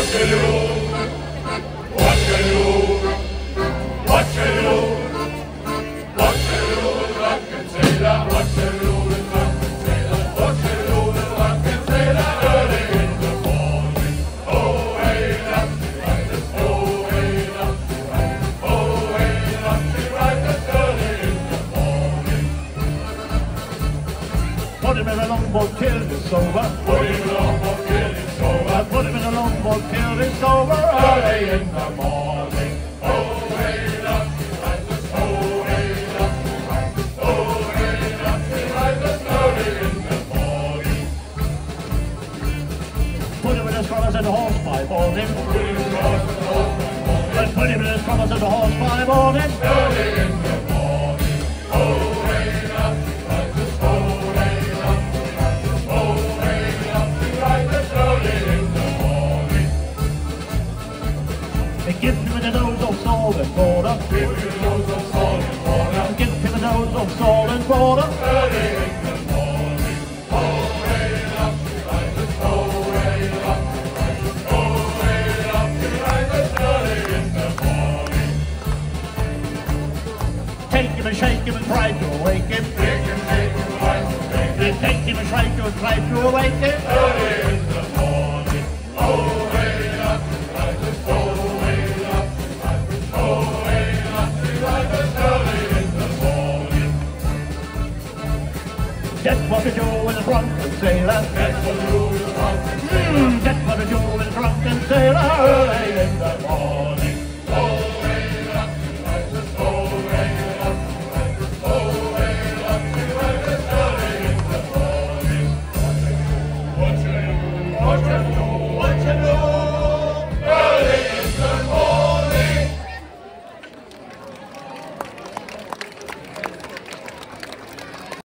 Put him in a longboard, killed it's over. Put him in a longboard, killed it's over. Put him in a longboard, killed it's over. Early in the morning. Oh, hey, lucky riders, oh, hey, lucky riders, oh, hey, lucky riders, early in the morning. Put him in his colours and a horse by morning. Put him in his colours and a horse by morning. Put him in his colours and a horse by morning. Early in the morning. Oh, give him a dose of salt and water. Give him a dose of salt and water. Give him a dose of salt and water. Early in the morning. Oh, hey, lucky riders, oh, hey, lucky riders, oh, hey, lucky riders, early in the morning. Take him and shake him and try to awake him. Take him, shake him, try to awake him. Take him and shake him and try to awake him. Early in the morning. Oh, hey, lucky riders, oh, that's what to do with a drunken sailor. That's what to do with a drunken sailor. That's what to do with a drunken sailor.